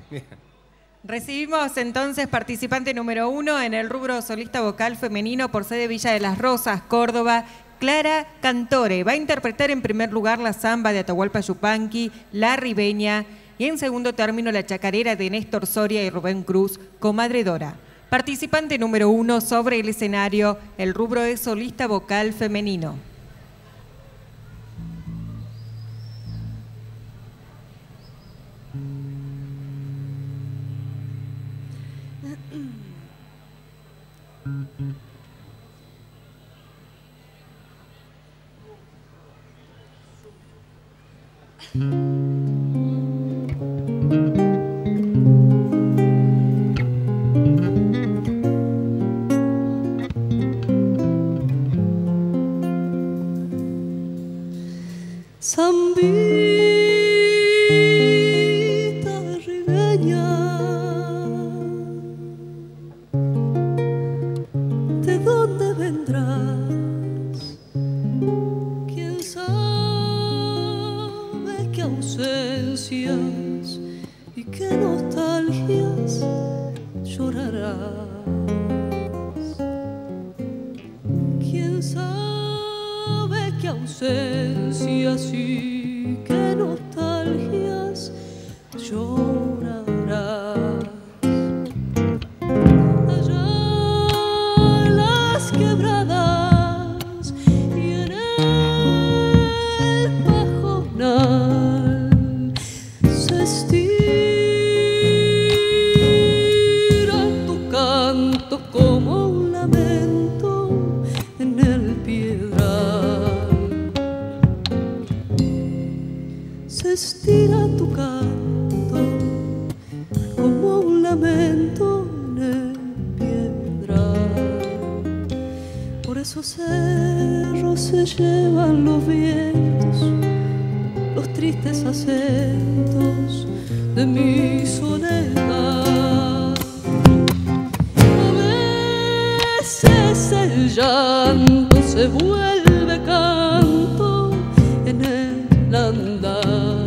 Recibimos entonces participante número 1 en el rubro solista vocal femenino por sede Villa de las Rosas, Córdoba, Clara Cantore. Va a interpretar en primer lugar la samba de Atahualpa Yupanqui, La Ribeña, y en segundo término la chacarera de Néstor Soria y Rubén Cruz, Comadre Dora. Participante número 1 sobre el escenario, el rubro es solista vocal femenino. Zambita ribeña, ¿de dónde vendrás? ¿Quién sabe qué ausencias y qué nostalgias llorarás? ¿Quién sabe qué ausencias y qué nostalgias llorarás? Allá en las quebradas y en el pajonal se estira tu canto como un lamento en el piedral. Se estira tu canto como un lamento en el piedral. Por esos cerros se llevan los vientos, los tristes acentos de mi soledad. A veces el llanto se vuelve canto en el andar.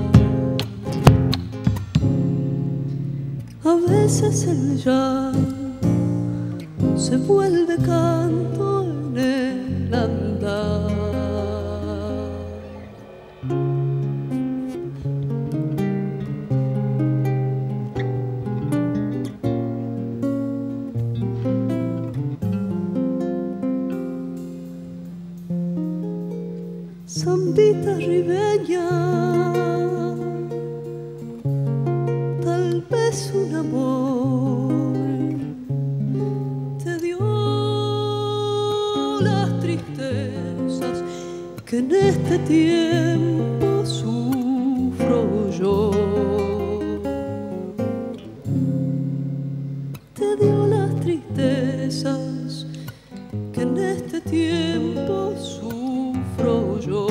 A veces el llanto se vuelve canto en el andar. Zambita ribeña, tal vez un amor te dio las tristezas que en este tiempo sufro yo. Te dio las tristezas que en este tiempo sufro yo.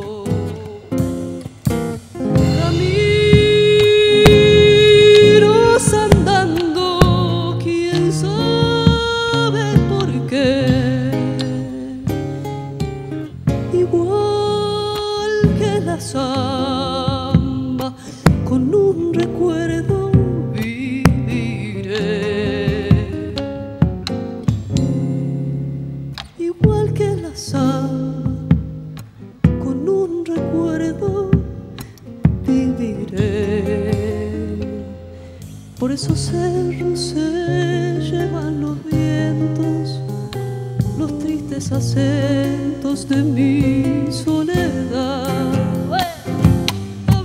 Caminos andando, quién sabe por qué, igual que la samba, con un recuerdo viviré. Igual que la samba, con un recuerdo viviré. Por esos cerros se llevan los vientos, los tristes acentos de mi soledad. A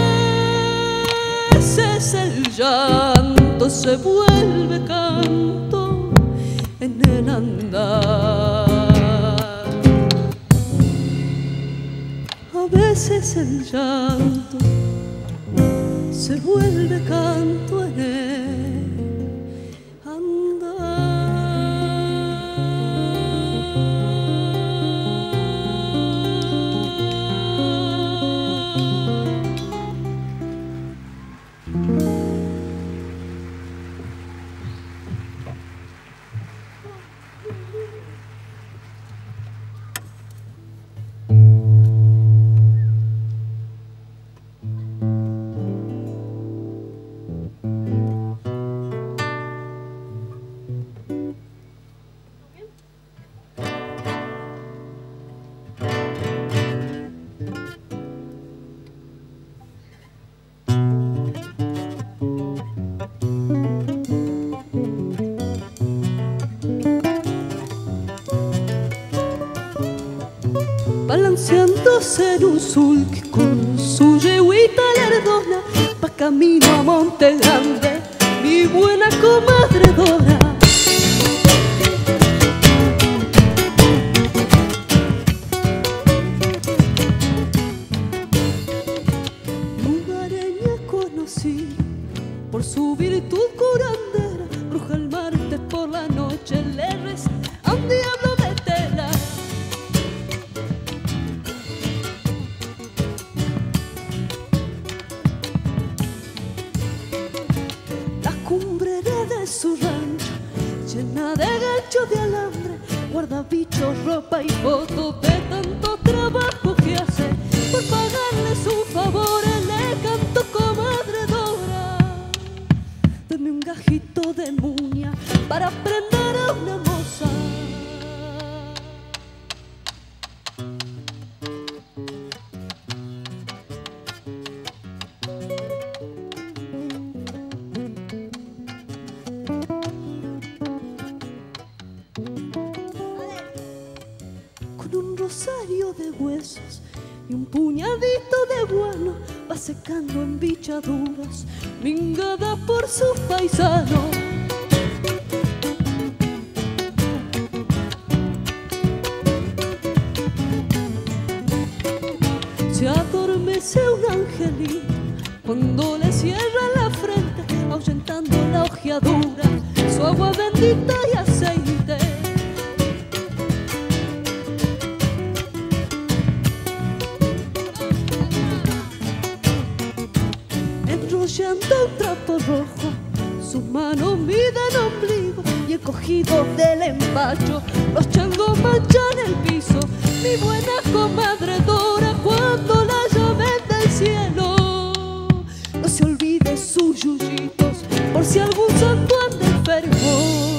veces el llanto se vuelve canto en el andar. A veces el llanto se vuelve canto en el andar. Mendoza en un sulky con su yeguita lardona, pa' camino a Monte Grande, mi buena comadre Dora. Lugareña conocí por su virtud curandera, bruja el martes por la noche le reza a un diablo de tela. La cumbrera de su rancho, llena de ganchos de alambre, guarda bichos, ropa y fotos de tanto trabajo que hace. Por pagarle su favor le canto comadre Dora, dame un gajito de muña para prender a una moza. Con un rosario de huesos y un puñadito de guano va secando en bichaduras, mingada por su paisano. Se adormece un angelito cuando le cierra la frente, ahuyentando la ojeadura, su agua bendita y aceite. Enrollando un trapo rojo, sus manos miden ombligo y encogidos del empacho, los changos manchan el piso. Mi buena comadre Dora, cuando la llamen del cielo, no se olvide sus yuyitos, por si algún santo anda enfermo.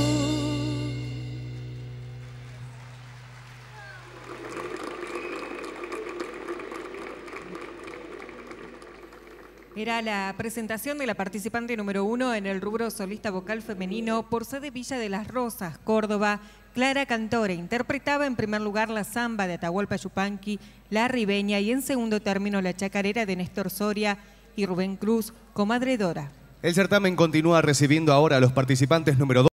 Era la presentación de la participante número 1 en el rubro solista vocal femenino por sede Villa de las Rosas, Córdoba. Clara Cantore interpretaba en primer lugar la samba de Atahualpa Yupanqui, la ribeña y en segundo término la chacarera de Néstor Soria y Rubén Cruz, comadre Dora. El certamen continúa recibiendo ahora a los participantes número 2.